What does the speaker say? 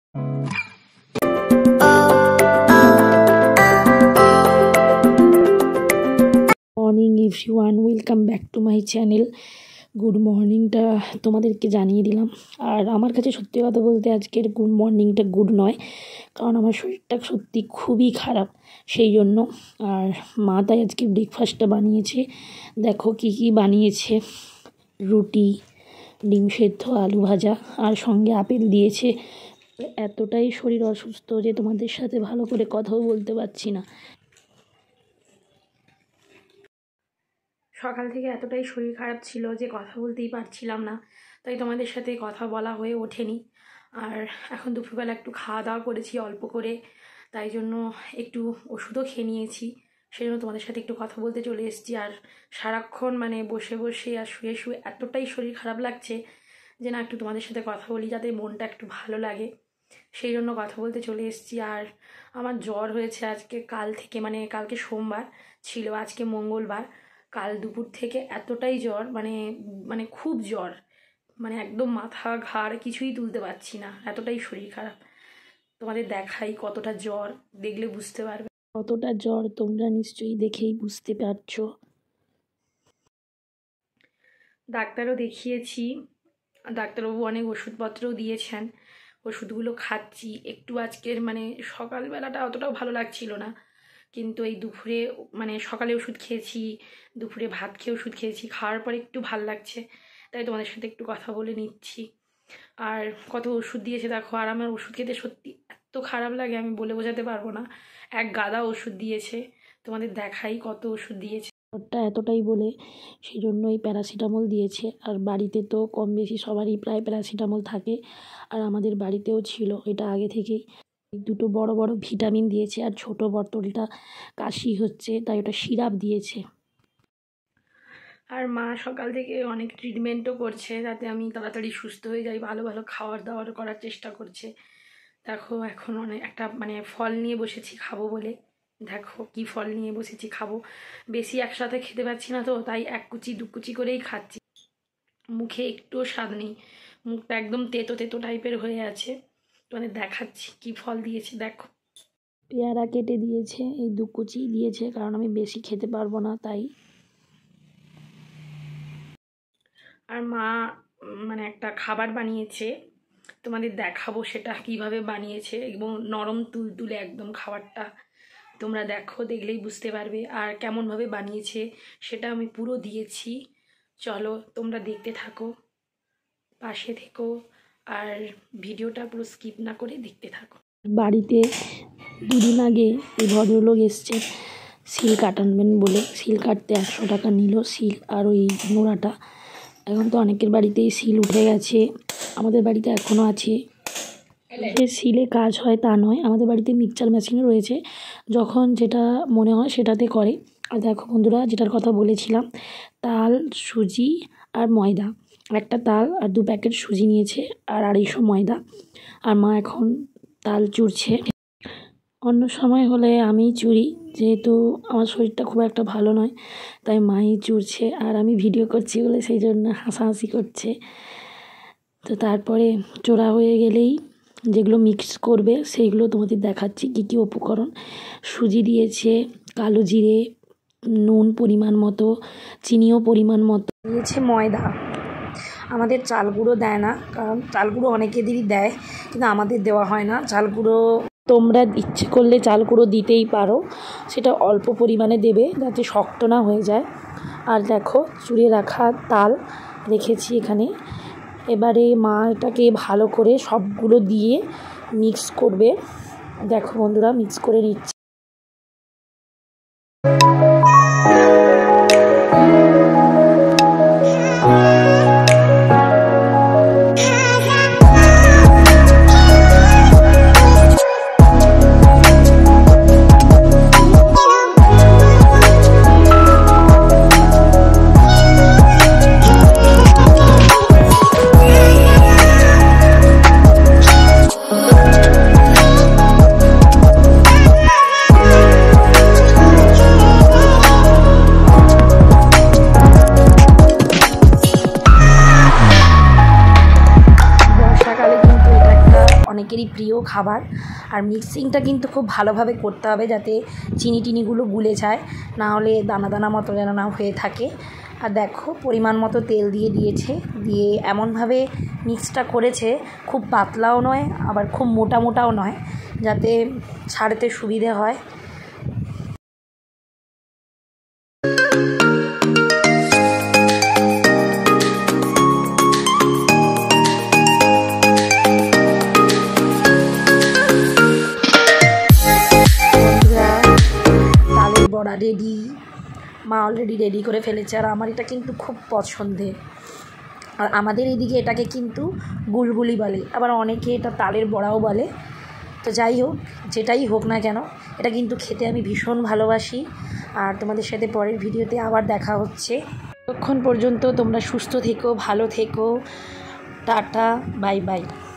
Morning everyone, welcome back to my channel. Good মর্নিংটা তোমাদেরকে জানিয়ে দিলাম। আর আমার কাছে সত্যি কথা বলতে আজকের গুড মর্নিংটা গুড নয়, কারণ আমার শরীরটা সত্যি খুবই খারাপ, সেই জন্য। আর মা তাই আজকে ব্রেকফাস্টটা বানিয়েছে। দেখো কি কি বানিয়েছে, রুটি, ডিম সেদ্ধ, আলু ভাজা, আর সঙ্গে আপেল দিয়েছে। এতটাই শরীর অসুস্থ যে তোমাদের সাথে ভালো করে কথাও বলতে পারছি না। সকাল থেকে এতটাই শরীর খারাপ ছিল যে কথা বলতেই পারছিলাম না, তাই তোমাদের সাথে কথা বলা হয়ে ওঠেনি। আর এখন দুপুরবেলা একটু খাওয়া দাওয়া করেছি অল্প করে, তাই জন্য একটু ওষুধও খেয়ে নিয়েছি। সেই জন্য তোমাদের সাথে একটু কথা বলতে চলে এসেছি। আর সারাক্ষণ বসে বসে আর শুয়ে শুয়ে এতটাই শরীর খারাপ লাগছে যে না, একটু তোমাদের সাথে কথা বলি যাতে মনটা একটু ভালো লাগে, সেই জন্য কথা বলতে চলে এসেছি। আর আমার জ্বর হয়েছে আজকে, কাল থেকে, কালকে সোমবার ছিল, আজকে মঙ্গলবার। কাল দুপুর থেকে এতটাই জ্বর, খুব জ্বর, একদম মাথা ঘাড় কিছুই তুলতে পারছি না, এতটাই শরীর খারাপ। তোমাদের দেখাই কতটা জ্বর, দেখলে বুঝতে পারবে কতটা জ্বর, তোমরা নিশ্চয়ই দেখেই বুঝতে পারছো। ডাক্তারও দেখিয়েছি, ডাক্তারবাবু অনেক ওষুধপত্রও দিয়েছেন, ওষুধগুলো খাচ্ছি। একটু আজকের সকালবেলাটা অতটাও ভালো লাগছিল না, কিন্তু এই দুপুরে সকালে ওষুধ খেয়েছি, দুপুরে ভাত খেয়ে ওষুধ খেয়েছি, খাওয়ার পরে একটু ভাল লাগছে, তাই তোমাদের সাথে একটু কথা বলে নিচ্ছি। আর কত ওষুধ দিয়েছে দেখো, আর আমার ওষুধ খেতে সত্যি এত খারাপ লাগে আমি বলে বোঝাতে পারবো না। এক গাদা ওষুধ দিয়েছে, তোমাদের দেখাই কত ওষুধ দিয়েছে। জ্বরটা এতটাই বলে সেই জন্যই প্যারাসিটামল দিয়েছে। আর বাড়িতে তো কম বেশি সবারই প্রায় প্যারাসিটামল থাকে, আর আমাদের বাড়িতেও ছিল এটা আগে থেকেই। দুটো বড় বড় ভিটামিন দিয়েছে, আর ছোট বোতলটা কাশি হচ্ছে তাই ওটা সিরাপ দিয়েছে। আর মা সকাল থেকে অনেক ট্রিটমেন্টও করছে যাতে আমি তাড়াতাড়ি সুস্থ হয়ে যাই, ভালো ভালো খাওয়ার দাওয়ার করার চেষ্টা করছে। দেখো এখন অনেক একটা ফল নিয়ে বসেছি খাবো বলে, দেখো কি ফল নিয়ে বসেছি খাবো। বেশি একসাথে খেতে পারছি না তো, তাই এক কুচি দু কুচি করেই খাচ্ছি। মুখে একটুও স্বাদ নেই, মুখটা একদম তেতো তেতো টাইপের হয়ে আছে। দেখাচ্ছি কি ফল দিয়েছে দেখো। পেয়ারা কেটে দিয়েছে, এই দু কুচি দিয়েছে, কারণ আমি বেশি খেতে পারবো না তাই। আর মা একটা খাবার বানিয়েছে, তোমাদের দেখাবো সেটা কিভাবে বানিয়েছে, এবং নরম তুলতুলে একদম খাবারটা, তোমরা দেখো, দেখলেই বুঝতে পারবে। আর কেমনভাবে বানিয়েছে সেটা আমি পুরো দিয়েছি, চলো তোমরা দেখতে থাকো, পাশে থেকো, আর ভিডিওটা পুরো স্কিপ না করে দেখতে থাকো। বাড়িতে দুদিন আগে এই ভদ্রলোক এসছে সিল কাটাবেন বলে, সিল কাটতে 100 টাকা নিল, সিল আর ওই নোড়াটা। এখন তো অনেকের বাড়িতেই সিল উঠে গেছে, আমাদের বাড়িতে এখনও আছে। সিলে কাজ হয় তা নয়, আমাদের বাড়িতে মিক্সচার মেশিনও রয়েছে, যখন যেটা মনে হয় সেটাতে করে। আর দেখো বন্ধুরা, যেটার কথা বলেছিলাম, তাল, সুজি আর ময়দা, একটা তাল আর 2 প্যাকেট সুজি নিয়েছে, আর 250 ময়দা। আর মা এখন তাল চুরছে। অন্য সময় হলে আমিই চুরি, যেহেতু আমার শরীরটা খুব একটা ভালো নয়, তাই মাই চুরছে, আর আমি ভিডিও করছি বলে সেই জন্য হাসাহাসি করছে। তো তারপরে চোরা হয়ে গেলেই যেগুলো মিক্স করবে সেইগুলো তোমাদের দেখাচ্ছি কী কী উপকরণ। সুজি দিয়েছে, কালো জিরে, নুন পরিমাণ মতো, চিনিও পরিমাণ মতো দিয়েছে, ময়দা। আমাদের চাল গুঁড়ো দেয় না, কারণ চাল গুঁড়ো অনেকেদেরই দেয়, কিন্তু আমাদের দেওয়া হয় না চাল গুঁড়ো। তোমরা ইচ্ছে করলে চাল গুঁড়ো দিতেই পারো, সেটা অল্প পরিমাণে দেবে যাতে শক্ত না হয়ে যায়। আর দেখো চুড়ে রাখা তাল রেখেছি এখানে। এবারে মা এটাকে ভালো করে সবগুলো দিয়ে মিক্স করবে। দেখো বন্ধুরা, মিক্স করে নিচ্ছে। খাবার। আর মিক্সিংটা কিন্তু খুব ভালোভাবে করতে হবে যাতে চিনি টিনিগুলো গুলে যায়, না হলে দানা দানা মতো যেন না হয়ে থাকে। আর দেখো পরিমাণ মতো তেল দিয়েছে, দিয়ে এমনভাবে মিক্সটা করেছে, খুব পাতলাও নয় আবার খুব মোটা মোটাও নয়, যাতে ছাড়তে সুবিধে হয়। বড়া রেডি, মা অলরেডি রেডি করে ফেলেছে। আর আমার এটা কিন্তু খুব পছন্দের। আর আমাদের এদিকে এটাকে কিন্তু গুলগুলি বলে, আবার অনেকে এটা তালের বড়াও বলে। তো যাই হোক, যেটাই হোক না কেন, এটা কিন্তু খেতে আমি ভীষণ ভালোবাসি। আর তোমাদের সাথে পরের ভিডিওতে আবার দেখা হচ্ছে। ততক্ষণ পর্যন্ত তোমরা সুস্থ থেকো, ভালো থেকো, টাটা, বাই বাই।